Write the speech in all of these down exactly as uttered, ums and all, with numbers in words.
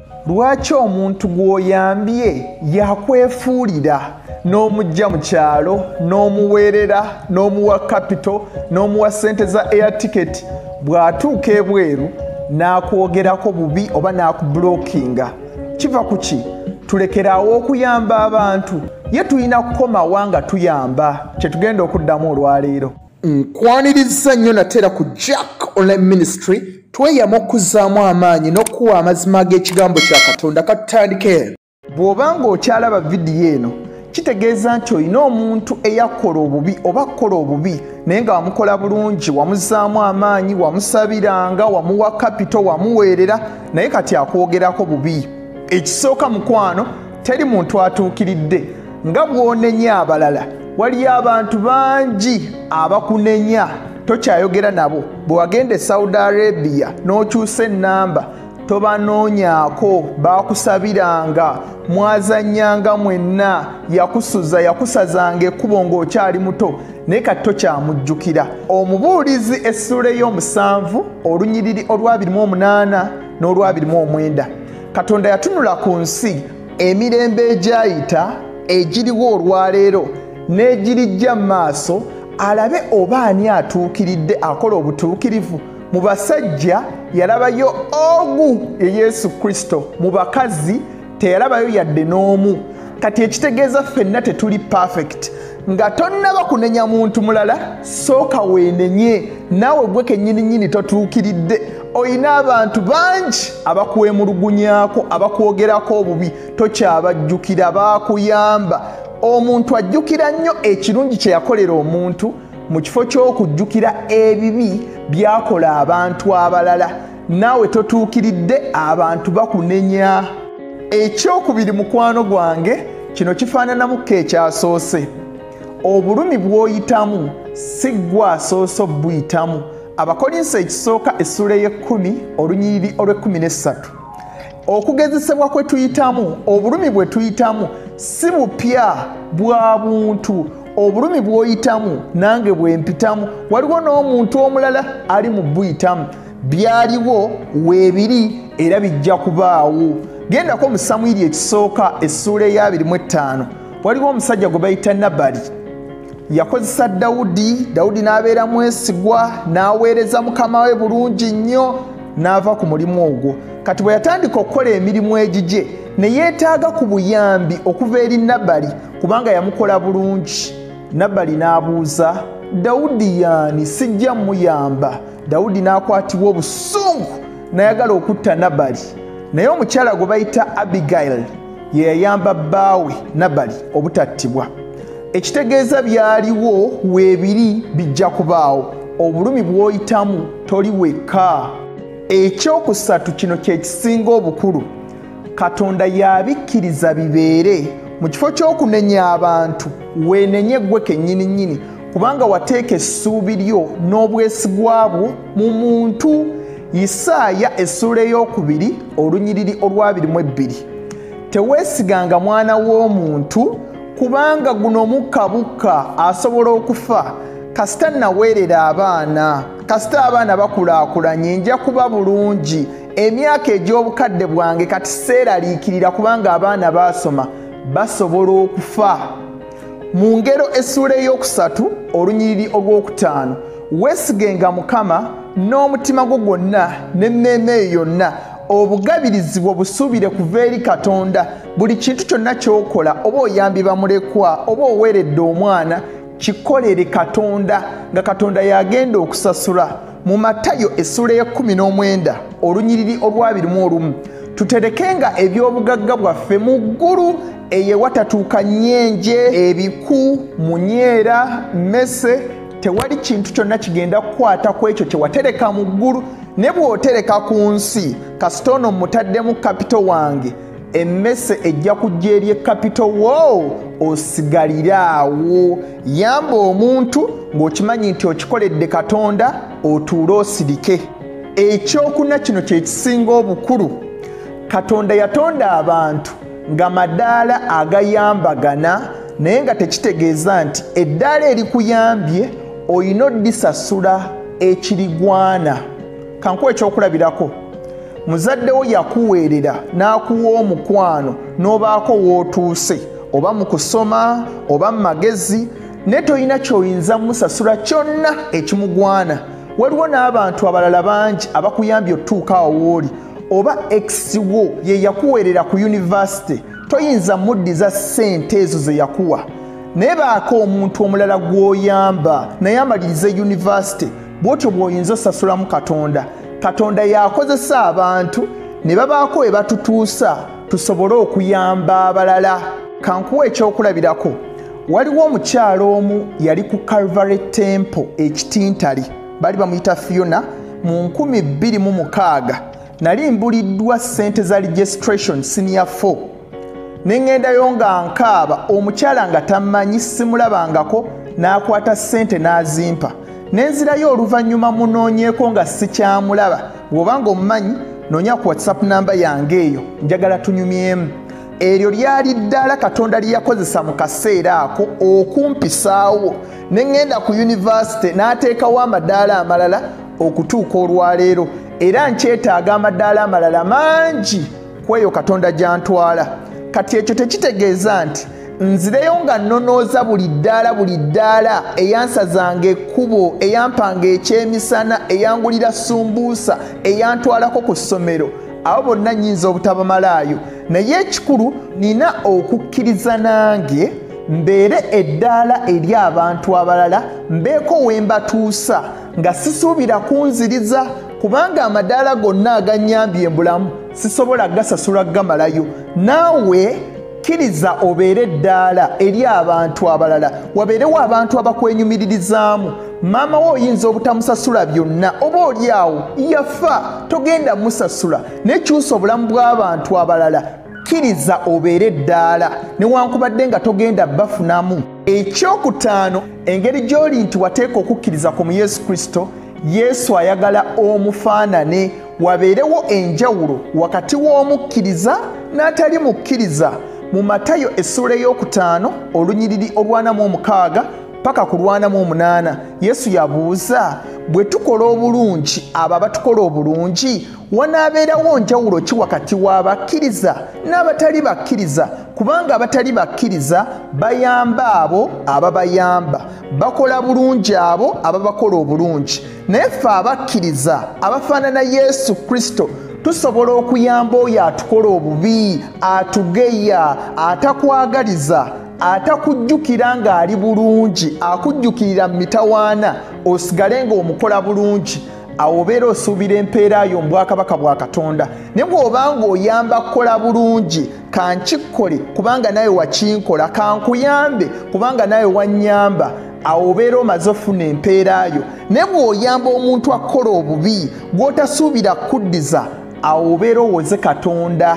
lwaki omuntu gw'oyambye yakwefuulira n'omujja mu kyalo n'omuweerera n'omuwa capital n'omuwa ssente za air ticket bw'atuuka ebweru n'akwogerako bubi oba n'akubulookinga? Kiva ku ki? Tulekeraawo okuyamba abantu, ye tulina kukomawa nga tuyamba. Kye tugenda okuddamu olwaleero. Nkwaniriza nnyo natera ku Jack Online Ministry tweyama okuzzaamu amaanyi n'okuwa amazima g'ekigambo kya Katonda katutandike. Bw'oba ng'okyalaba vidiyo eno kitegeeza nti olina omuntu eyakola obubi oba kukola obubi naye nga wamukola bulungi, wamuzzaamu amaanyi, wamusabiranga, wamuwa kapito, wamuweerera naye kati akwogerako bubi. Ekisooka mukwano, teri muntu atuukiridde. Nga bw'onenya abalala, waliyo abantu bangi abakunenya, tokyayogera nabo. Bwe wagenda e Saudi Arabia n'okyusa ennamba, tobanoonyaako, baakusabiranga, mwazannyanga mwenna, yakusuza yakusazanga ekkubo ng'okyali muto, naye kati tokyamujjukira. Omubuulizi essula ey'omusanvu olunyiriri olw'abiri mu omunaana n'olw'abiri mu omwenda. Katonda yatunula ku nsi emirembe egyayita, egiriwo olwaleero n'egirijja mu maaso, alabe oba ani atuukiridde akola obutuukirivu. Mu basajja yalabayo ogu ye Yesu Kristo, mu bakazi teyalabayo yadde n'omu. Kati ekitegeeza ffenna tetuli perfect. Nga tonnaba kunenya muntu mulala, sooka weenenye. Naawe gwe kennyini nnyini totuukiridde. Oyina abantu bangi abakwemulugunyaako, abakwogerako obubi, tokyabajjukira, baakuyamba. Omuntu ajjukira nnyo ekirungi kye yakolera omuntu mu kifo ky'okujjukira ebibi byakola abantu abalala. Naawe totuukiridde, abantu bakunenya. Ekyokubiri mukwano gwange, kino kifaananamuko ekyasoose. Obulumi bw'oyitamu si ggwe asoose obuyitamu. Abakolinso ekisooka essula y'ekkumi olunyiriri olw'ekkumi n'essatu. Okugezesebwa kwe tuyitamu, obulumi bwe tuyitamu si bupya bwa buntu. Obulumi bw'oyitamu nange bwe mpitamu, waliwo n'omuntu omulala ali mu buyitamu. Byaliwo weebiri era bijja kubaawo. Gendako mu Samwiri ekisooka essula ey'abiri mu etaano. Waliwo omusajja gwe bayita Nabali. Yakozesa Dawudi, Dawudi n'abeera mwesigwa, n'aweereza mukama we bulungi nnyo, n'ava ku mulimu ogwo. Kati bwe yatandika okukola emirimu egigye, ne yeetaaga ku buyambi okuva eri Nabali kubanga yamukola bulungi. Nabali n'abuuza, Dawudi yaani sijja muyamba? Dawudi n'akwatibwa obusungu n'ayagala okutta Nabali. Naye omukyala gwe bayita Abigail ye yayamba bbaawe Nabali obutattibwa. Ekitegeeza byaliwo weebiri bijja kubaawo. Obulumi bw'oyitamu toli wekka. Ekyokusatu kino kye kisinga obukulu. Katonda yabikkiriza bibeere. Mu kifo ky'okunenya abantu, weenenye ggwe kennyini nnyini, kubanga wateeka essuubi lyo n'obwesigwa bwo mu muntu. Isaaya essula ey'okubiri olunyiriri olw'abiri mu ebbiri. Teweesiganga mwana w'omuntu, kubanga guno mukka-bukka asobola okufa. Kasita naweerera abaana, kasita abaana bakulaakulanye, nja kuba bulungi. Emyaka egy'obukadde bwange kati seeraliikirira kubanga abaana baasoma, basobola okufa. Mu ngero essula ey'okusatu olunyiriri olw'okutaano. Weesigenga Mukama n'omutima gwo gwonna n'emmeeme yo yonna, obugabirizibwa busuubire kuva eri Katonda. Buli kintu kyonna ky'okola, oba oyambi bamulekwa oba oweeredde omwana, kikolere Katonda nga Katonda yagenda okusasula. Mu Matayo essula y'ekkumi n'omwenda olunyiriri olw'abiri mu olumu. Tuterekenga eby'obugagga bwaffe mu ggulu, eyo ewatatuuka nnyenje, ebiku, munyeera, mmese. Tewali kintu kyonna kigenda kukwata ku ekyo kye watereka mu ggulu. Ne bw'otereka ku nsi, kasita ono mutaddemu kapito wange, emmese ejja kujja eri ekapito wo, osigalira awo. Yamba omuntu ng'okimanyi nti okikoledde Katonda, otuule osirike. Ekyokuna kino kye kisinga obukulu. Katonda yatonda abantu nga madaala agayambagana, naye nga tekitegeeza nti eddaala erikuyambye oyina oddisasula ekirigwana. Kankuwa ekyokulabirako. muzadde wo yakuweerera n'akuwa omukwano n'obaako w'otuuse oba mu kusoma oba mu magezi ne toyina ky'oyinza musasula kyonna ekimugwana. Waliwo n'abantu abalala bangi abakuyambye otuuka awo w'oli, oba ex wo ye yakuweerera ku yunivasite toyinza muddiza ssente ezo ze yakuwa. Naye baako omuntu omulala gw'oyamba naye amalirize yunivasite, bw'otyo bw'oyinza osasulamu Katonda. Katonda yakozesa abantu ne babaako we batutuusa tusobole okuyamba abalala. Kankuwa ekyokulabirako. Waliwo omukyalo omu yali ku Calvary Temple ekitintali, bali bamuyita Fiona, mu nkumi bbiri mu mukaaga. Nali mbuliddwa ssente za registration senior four. Ne ŋŋendayo nga nkaaba, omukyala nga tammanyi simulabangako n'akwata ssente n'azimpa. Ne nzirayo oluvannyuma munoonyeeko nga sikyamulaba. Bw'obanga omumanyi noonya ku WhatsApp namba yange eyo, njagala tunyumyemu. Eryo lyali ddala Katonda lye yakozesa mu kaseera ako okumpisaawo. Ne ŋŋenda ku yunivasite n'ateekawo amadaala amalala okutuuka olwaleero, era nkyetaaga amadaala amalala mangi ku eyo Katonda gy'antwala. Kati ekyo tekitegeeza nti nzireyo nga nnonooza buli ddaala buli ddaala eyansazanga ekkubo, eyampanga ekyemisana, eyangulira sumbuusa, eyantwalako ku ssomero. Abo bonna nnyinza obutabamalaayo, naye ekikulu nina okukkiriza nange mbeere eddaala eri abantu abalala, mbeeko we mbatuusa nga sisuubira kunziriza, kubanga amadaala gonna agannyambye mbulamu sisobola gasasula gamalayo. Naawe kkiriza obeere eddaala eri abantu abalala, wabeerewo abantu abakwenyumiririzaamu. Maama wo oyinza obutamusasula byonna, oba oli awo yafa togenda musasula, nekyusa obulamu bw'abantu abalala. Kkiriza obeere eddaala newankubadde nga togenda bafunamu. Ekyokutaano, engeri gy'oli nti wateeka okukkiriza ku mu Yesu Kristo. Yesu ayagala omufaanane, wabeerewo enjawulo wakati w'omukkiriza n'atali mukkiriza. Mu Matayo essula ey'okutaano olunyiriri olwana mu omukaaga paka ku lwana mu omunaana, Yesu yabuuza, bwe tukola obulungi abo abatukola obulungi, wanaabeerawo njawulo ki wakati w'abakkiriza n'abatali bakkiriza? Kubanga abatali bakkiriza bayamba abo ababayamba, bakola bulungi abo ababakola obulungi. Naye ffe abakkiriza abafaanana Yesu Kristo tusobola okuyamba oyo atukola obubi, atugeya, atakwagaliza, atakujjukira ng'ali bulungi, akujjukirira mu mitawaana osigale ng'omukola bulungi. Awo obeera osuubira empeera yo mu bwakabaka bwa Katonda. Ne bw'obanga oyamba kukola bulungi, kankikole kubanga nawe wakinkola, kankuyambe kubanga nawe wannyamba, awo obeera omaze ofuna empeera yo. Ne bw'oyamba omuntu akola obubi gw'otasuubira kuddiza, awo obeera owoze Katonda.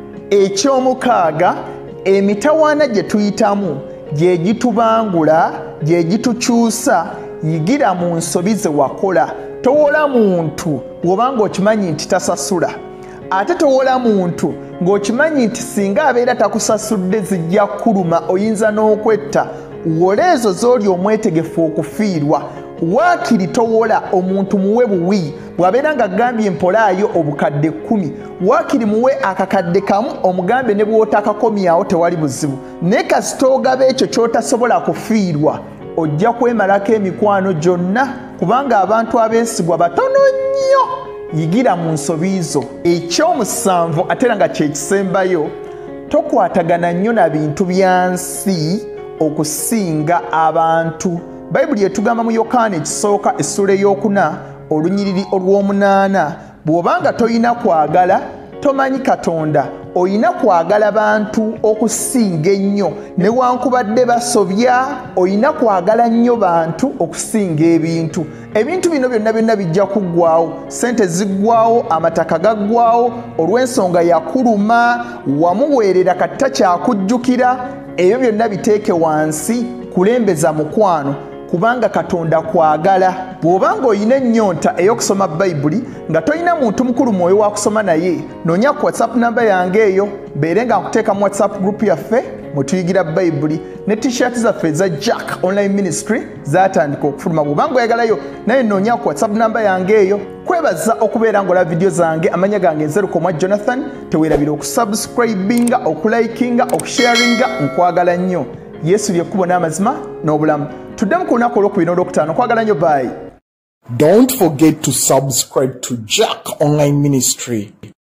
Ekyomukaaga, emitawaana gye tuyitamu gye gitubangula, gye gitukyusa. Yigira mu nsobi ze wakola. Towola muntu bw'obanga okimanyi nti tasasula, ate towola muntu ng'okimanyi nti singa abeera takusasudde zijja kuluma, oyinza n'okwetta. Wola ezo z'oli omwetegefu okufiirwa. Waakiri towola omuntu muwe buwi, bw'abeera nga gambye mpolaayo obukadde kkumi, waakiri muwe akakadde kamu omugambe ne bw'otakakomyawo tewali buzibu. Naye kasita ogaba ekyo ky'otasobola kufiirwa, ojja kwemalako emikwano gyonna, kubanga abantu abeesigwa batono nnyo. Yigira mu nsobi zo. Ekyomusanvu ate era nga kye kisembayo, tokwatagana nnyo na bintu bya nsi okusinga abantu. Bayibuli etugamba mu Yokaana ekisooka essula ey'okuna olunyiriri olw'omunaana, bw'obanga toyina kwagala tomanyi Katonda, oyina kwagala bantu okusinga ennyo. Newankubadde basobya, oyina kwagala nnyo bantu okusinga ebintu. Ebintu bino byonna byonna bijja kuggwaawo, ssente ziggwaawo, amataka gaggwaawo, olw'ensonga yakuluma, wamuweerera kati takyakujjukira. Ebyo byonna biteeke wansi, kulembeza mukwano. kubanga Katonda kwagala. Bw'obanga oyina ennyonta ey'okusoma Bayibuli nga toyina muntu mukulu mwoyo wa kusoma naye, noonya ku WhatsApp namba yange eyo mbeere nga nkuteeka mu WhatsApp group yaffe mwe tuyigira Bayibuli, ne t-shirt zaffe eza Jack Online Ministry zaatandika okufuluma. Bw'obanga oyagalayo naye noonya ku WhatsApp namba yange eyo. Kwebaza okubeera ng'olaba video zange. Amanya gange nzerukomwa Jonathan. Teweerabira okusubscribinga, okulikinga, okusharinga. Nkwagala nnyo. Yesu ly'ekkubo n'amazima n'obulamu. Tuddemu ku lunaku olwokubiri n'olwokutaano. Nkwagala nnyo. Bye. Don't forget to subscribe to Jack Online Ministry.